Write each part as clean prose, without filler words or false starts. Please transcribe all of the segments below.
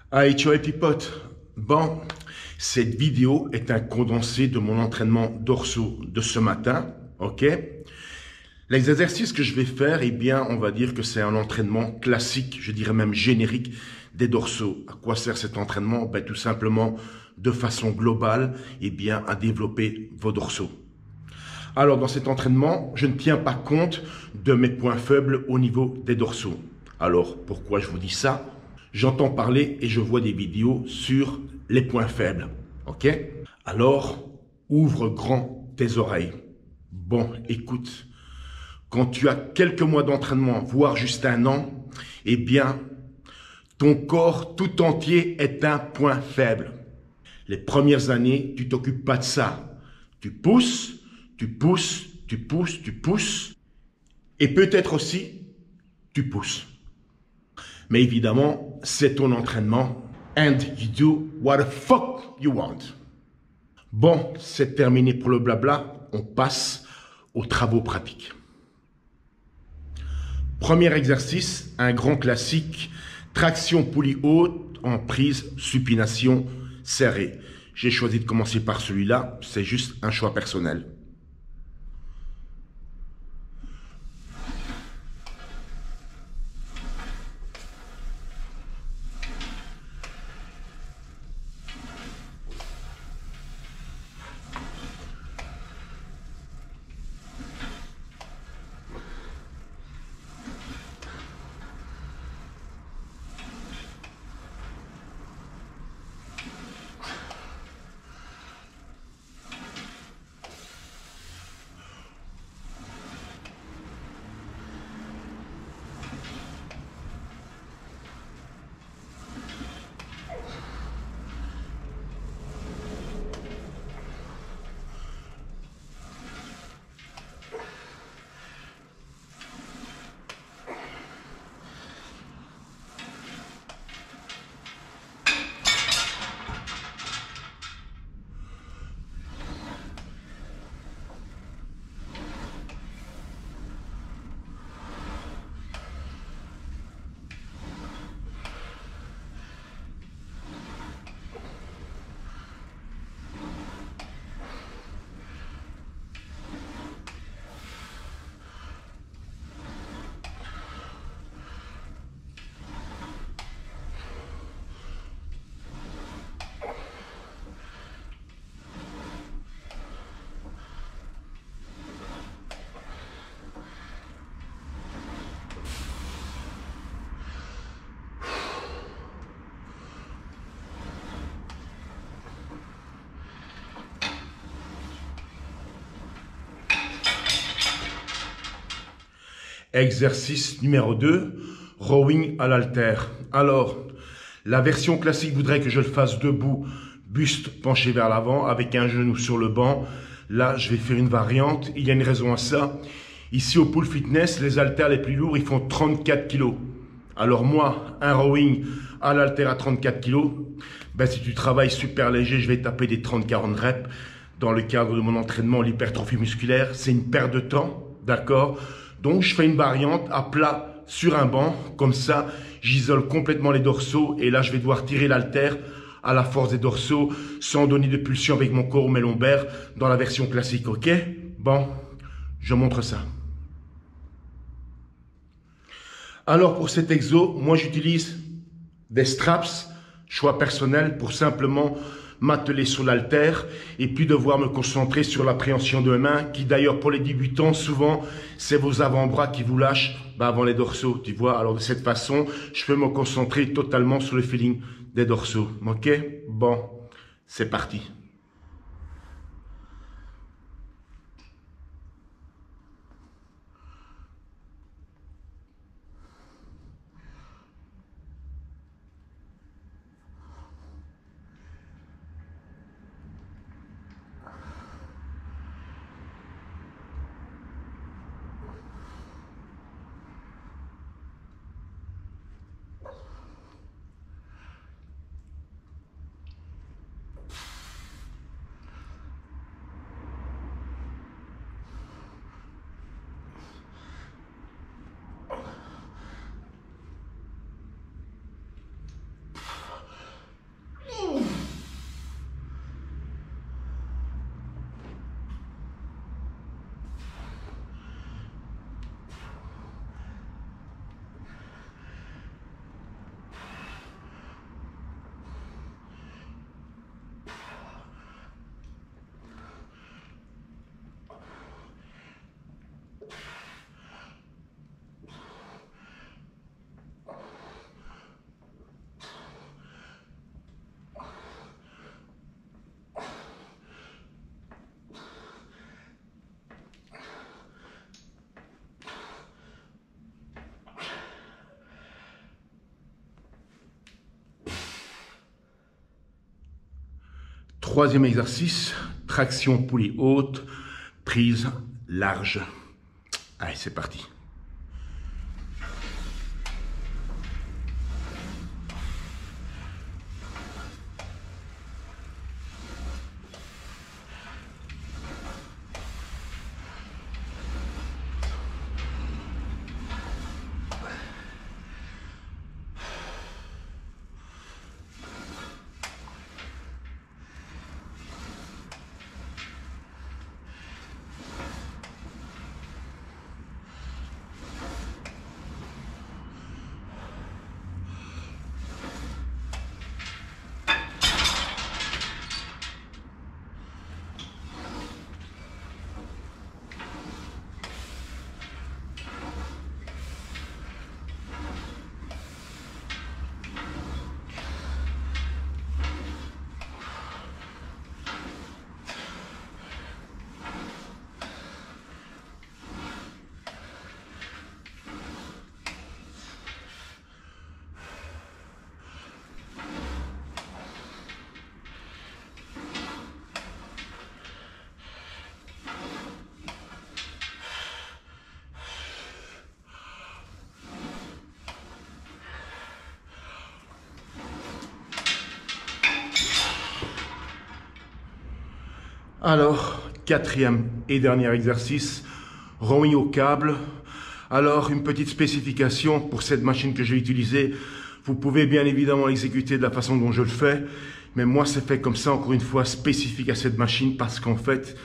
Hey, tu vois, pipote. Bon, cette vidéo est un condensé de mon entraînement dorsaux de ce matin, ok? Les exercices que je vais faire, eh bien, on va dire que c'est un entraînement classique, je dirais même générique des dorsaux. À quoi sert cet entraînement? Ben, tout simplement, de façon globale, eh bien, à développer vos dorsaux. Alors, dans cet entraînement, je ne tiens pas compte de mes points faibles au niveau des dorsaux. Alors, pourquoi je vous dis ça? J'entends parler et je vois des vidéos sur les points faibles. Ok? Alors, ouvre grand tes oreilles. Bon, écoute, quand tu as quelques mois d'entraînement, voire juste un an, eh bien, ton corps tout entier est un point faible. Les premières années, tu t'occupes pas de ça. Tu pousses, tu pousses, tu pousses, tu pousses, et peut-être aussi, tu pousses. Mais évidemment, c'est ton entraînement. And you do what the fuck you want. Bon, c'est terminé pour le blabla. On passe aux travaux pratiques. Premier exercice, un grand classique. Traction poulie haute en prise, supination serrée. J'ai choisi de commencer par celui-là. C'est juste un choix personnel. Exercice numéro 2, rowing à l'haltère. Alors, la version classique voudrait que je le fasse debout, buste penché vers l'avant, avec un genou sur le banc. Là, je vais faire une variante. Il y a une raison à ça. Ici, au Pool Fitness, les haltères les plus lourds, ils font 34 kg. Alors moi, un rowing à l'haltère à 34 kg, ben si tu travailles super léger, je vais taper des 30-40 reps. Dans le cadre de mon entraînement, l'hypertrophie musculaire, c'est une perte de temps, d'accord? Donc, je fais une variante à plat sur un banc. Comme ça, j'isole complètement les dorsaux. Et là, je vais devoir tirer l'haltère à la force des dorsaux sans donner de pulsion avec mon corps ou mes lombaires dans la version classique, ok? Bon, je montre ça. Alors, pour cet exo, moi, j'utilise des straps, choix personnel, pour simplement m'atteler sur l'haltère et puis devoir me concentrer sur l'appréhension de mes mains, qui d'ailleurs pour les débutants, souvent, c'est vos avant-bras qui vous lâchent avant les dorsaux, tu vois. Alors de cette façon, je peux me concentrer totalement sur le feeling des dorsaux, ok? Bon, c'est parti. troisième exercice, traction poulie haute, prise large. Allez, c'est parti. Alors, quatrième et dernier exercice, remis au câble. Alors, une petite spécification pour cette machine que je vais utiliser. Vous pouvez bien évidemment l'exécuter de la façon dont je le fais, mais moi c'est fait comme ça, encore une fois, spécifique à cette machine parce qu'en fait,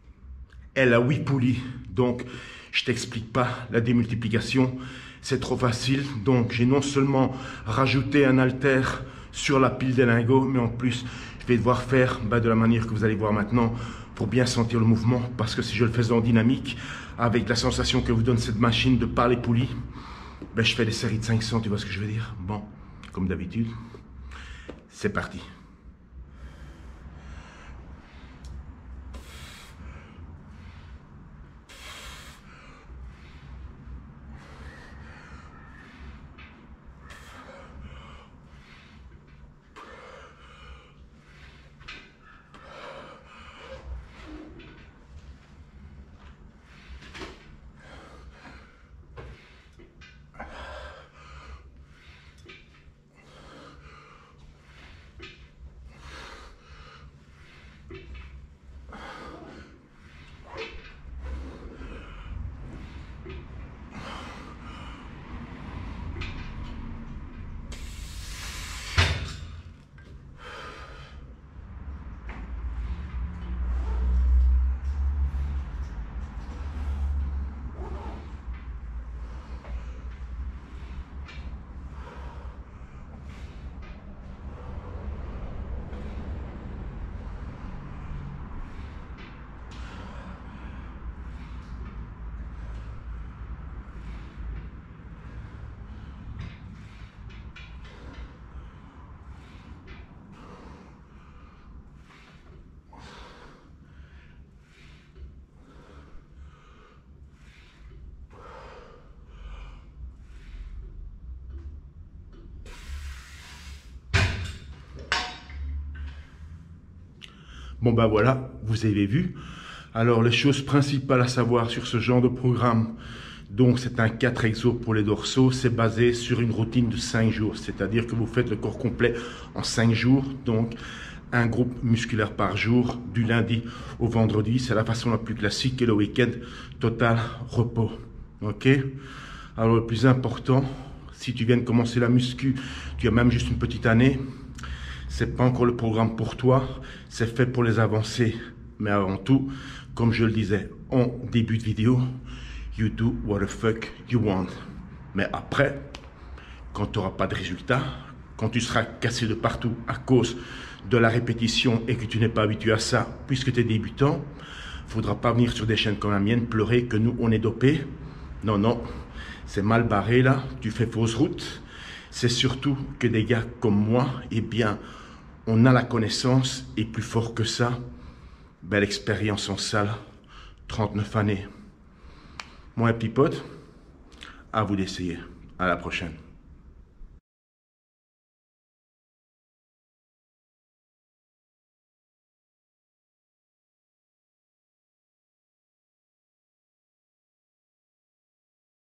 elle a 8 poulies. Donc, je t'explique pas la démultiplication, c'est trop facile. Donc, j'ai non seulement rajouté un haltère sur la pile des lingots, mais en plus, je vais devoir faire de la manière que vous allez voir maintenant pour bien sentir le mouvement. Parce que si je le fais en dynamique, avec la sensation que vous donne cette machine de par les poulies, je fais des séries de 500, tu vois ce que je veux dire? Bon, comme d'habitude, c'est parti. Bon voilà, vous avez vu. Alors les choses principales à savoir sur ce genre de programme, donc c'est un 4 exos pour les dorsaux, c'est basé sur une routine de 5 jours, c'est-à-dire que vous faites le corps complet en 5 jours, donc un groupe musculaire par jour, du lundi au vendredi, c'est la façon la plus classique, et le week-end, total repos. Ok? Alors le plus important, si tu viens de commencer la muscu, tu as même juste une petite année, c'est pas encore le programme pour toi, c'est fait pour les avancées. Mais avant tout, comme je le disais en début de vidéo, you do what the fuck you want. Mais après, quand tu n'auras pas de résultat, quand tu seras cassé de partout à cause de la répétition et que tu n'es pas habitué à ça, puisque tu es débutant, il ne faudra pas venir sur des chaînes comme la mienne pleurer que nous, on est dopés. Non, non, c'est mal barré là, tu fais fausse route. C'est surtout que des gars comme moi, eh bien, on a la connaissance et plus fort que ça, l'expérience en salle, 39 années. Moi, pipote, à vous d'essayer. À la prochaine.